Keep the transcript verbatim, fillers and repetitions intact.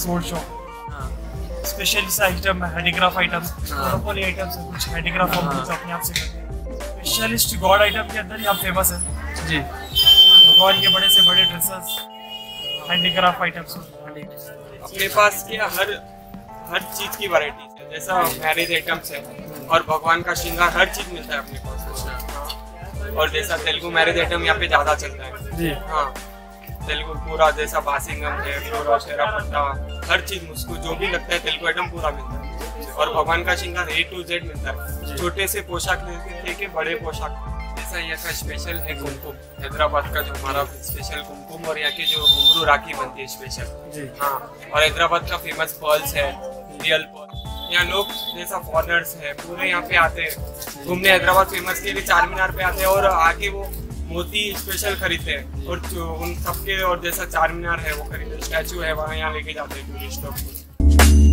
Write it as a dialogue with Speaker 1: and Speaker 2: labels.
Speaker 1: Gold shop, specialist item handicraft items, monopoly items, कुछ handicraft हम कुछ अपने आप से करते हैं। स्पेशलिस्ट गॉड आइटम के अंदर ही आप फेमस है जी। भगवान के बड़े से बड़े ड्रेसेस, हैंडीक्राफ्ट आइटम्स।
Speaker 2: अपने पास क्या हर हर चीज की वैरायटी है, जैसा मैरिज आइटम्स है और भगवान का श्रृंगार, हर चीज मिलता है अपने पास। और जैसा तेलुगु मैरिज आइटम यहाँ पे ज्यादा चलता है
Speaker 1: जी।
Speaker 2: हाँ, तेलुगु पूरा जैसा बासिंगम है, पूरा शेरापट्टा, हर चीज मुझको जो भी लगता है तेलुगु आइटम पूरा मिलता है। और भगवान का श्रृंगार ए टू जेड मिलता है, छोटे से पोशाक लेके बड़े पोशाक। जैसा यहाँ का स्पेशल है कुमकुम, हैदराबाद का जो हमारा स्पेशल कुमकुम, और यहाँ की जो घुंघरू राखी बनती है स्पेशल। हाँ, और हैदराबाद का फेमस पर्ल्स है, रियल पर्ल। यहाँ लोग जैसा फॉरेनर्स है पूरे यहाँ पे आते हैं घूमने, हैदराबाद फेमस के लिए चारमीनार पे आते हैं और आके वो मोती स्पेशल खरीदते हैं। और उन सबके और जैसा चारमीनार है वो खरीदते, स्टैचू है वहाँ यहाँ लेके जाते हैं टूरिस्ट लोग।